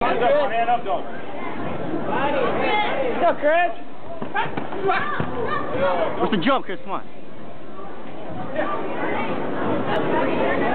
Hand up, dog. What's up, Chris? What's the jump, Chris? Come on.